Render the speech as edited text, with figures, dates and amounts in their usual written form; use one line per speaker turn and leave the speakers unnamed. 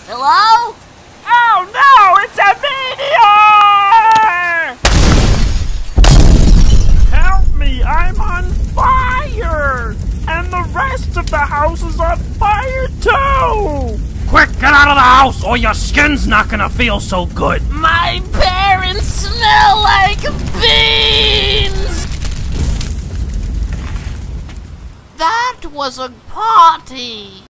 Hello?
Oh no, it's a meteor! Help me, I'm on fire! And the rest of the house is on fire too! Quick, get out of the house or your skin's not gonna feel so good!
My parents smell like beans! That was a party!